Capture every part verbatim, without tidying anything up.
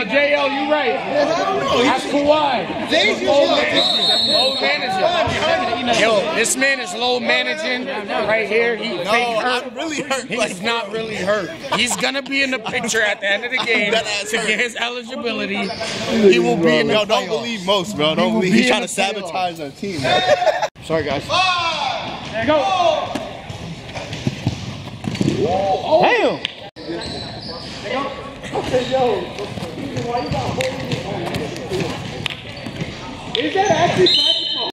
No, J L, you right. That's Kawhi. Low managing. Low managing. Yo, this man is low managing right here. He no, fake hurt. I'm really hurt. He's like, not really hurt. He's gonna be in the picture at the end of the game to get his eligibility. He will be in the Yo, don't believe most, bro. Don't believe. He's trying to sabotage our team, bro. Sorry, guys. There you go. Oh. Damn. Okay, yo. Why you got holding it? Is that actually practical?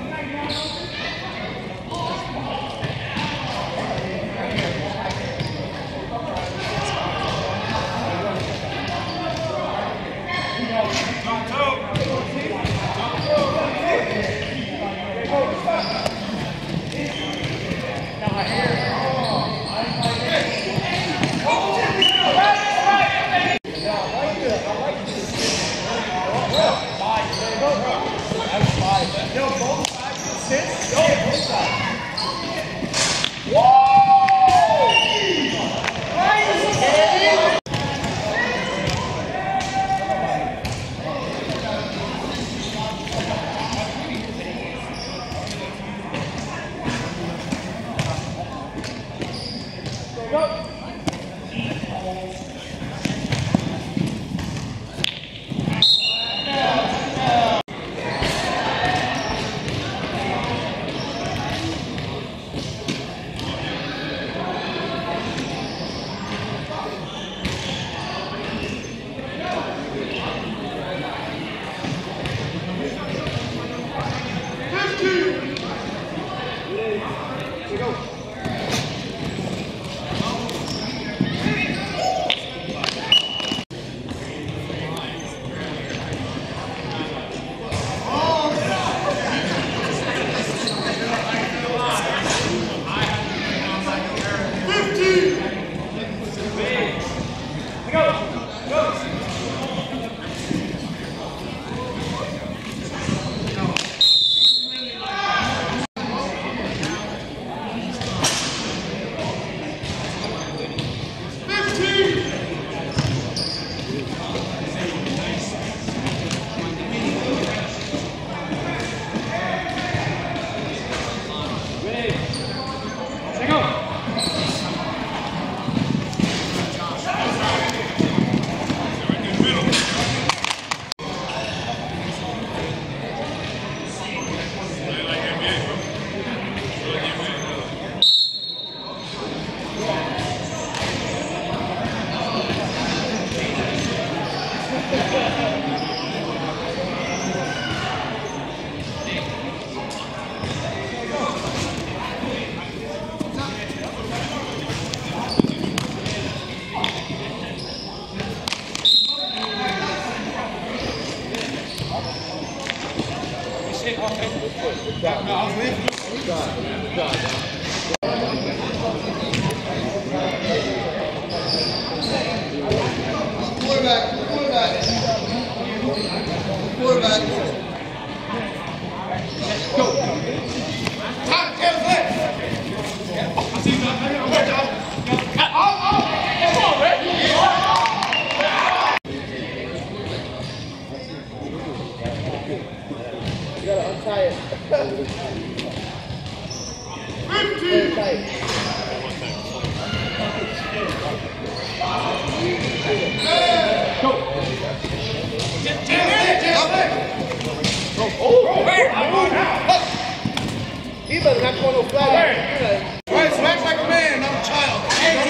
He better not go no flag. Right, so act like a man, not a child.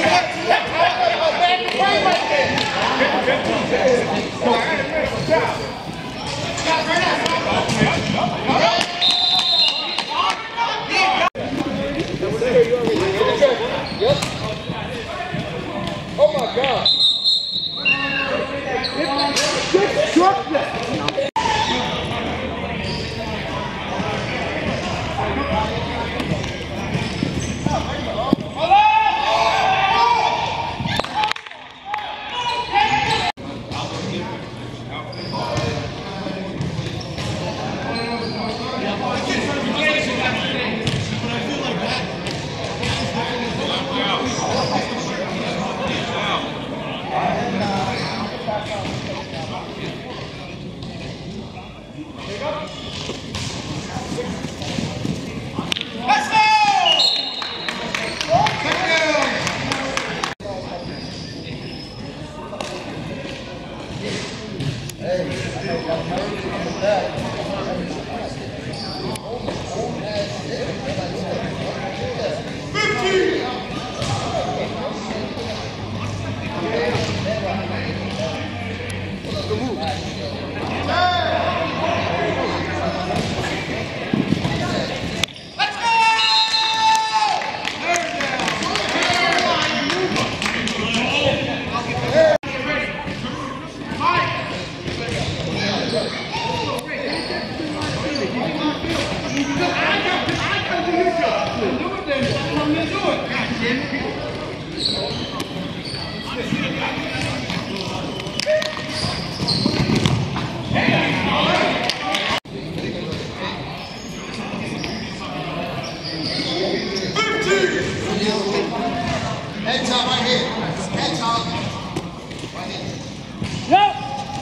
Oh my God. Let's go! Head top right here. Head top. Right here. Yep.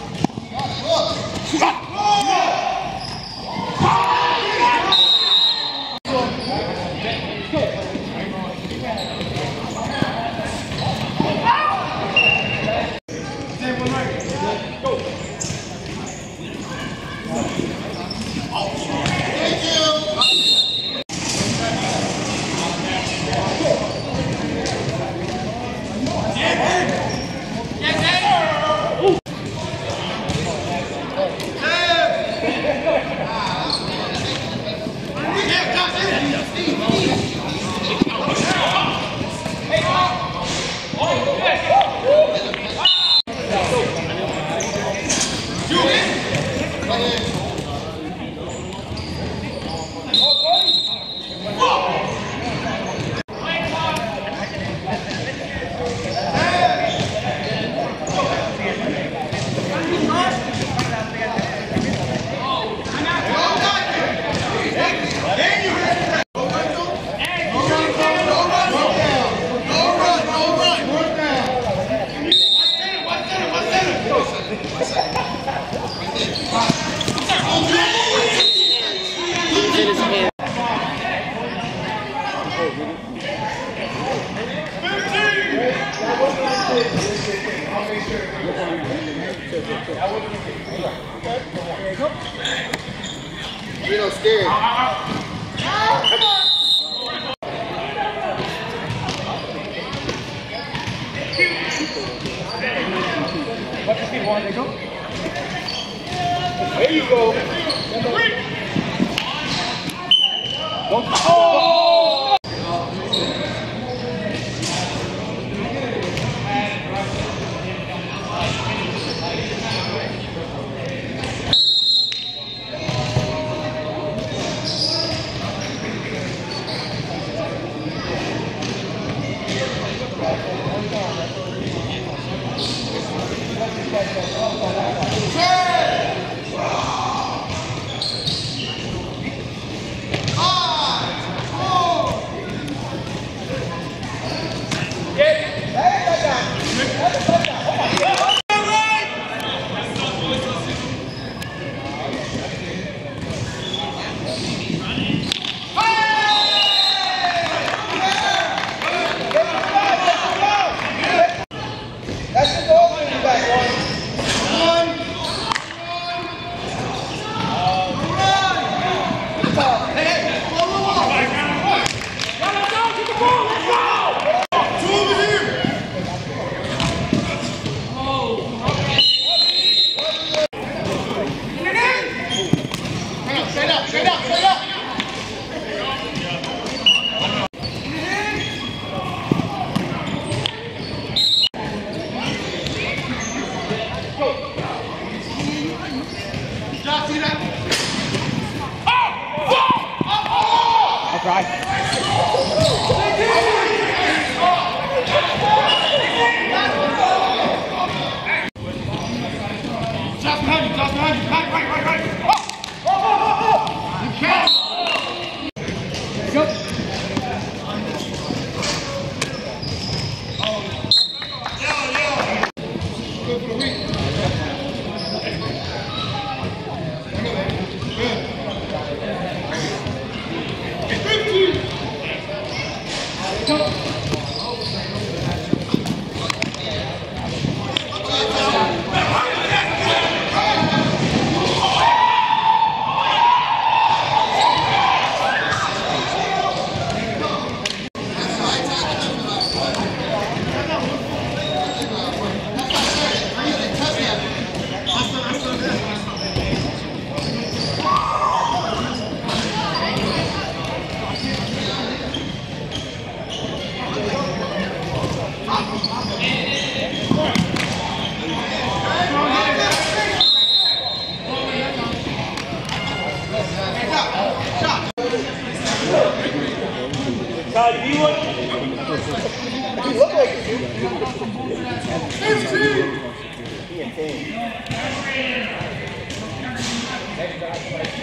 You're not scared. Come on. Watch your feet, Juan. There you go. There you go. Don't. Oh!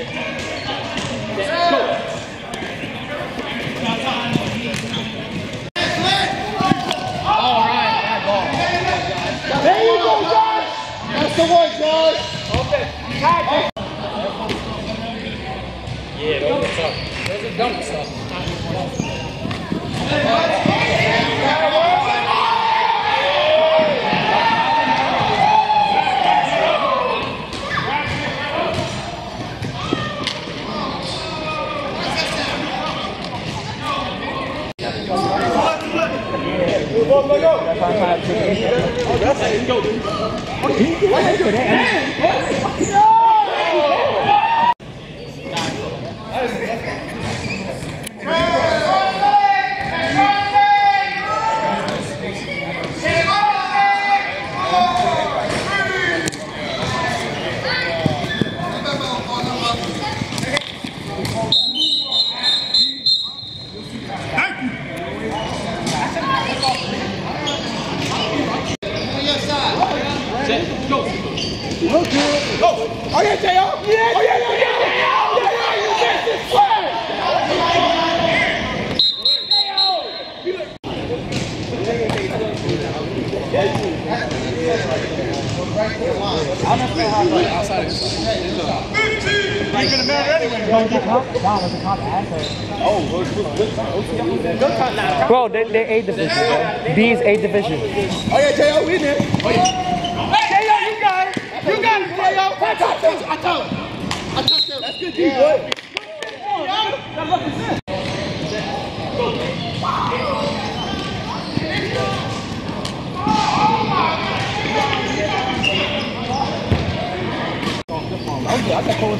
There you go, Josh! That's the one, Josh! Okay. Yeah, those are tough. Those are dumb stuff. Oh yeah, J O! Yeah! Oh yeah, yeah, yeah! Yeah, yeah, you missed it! Flag! You're gonna marry anyway. Bro, they, they're A division, bro. B is A division. Oh yeah, J O, we in there. Oh yeah. J O, you got it. You got it, J O. I touched him. I touched him. I touched him. That's good, D, boy. I got cold.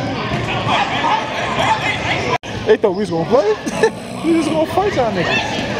They thought we was gonna play. We was gonna fight y'all niggas.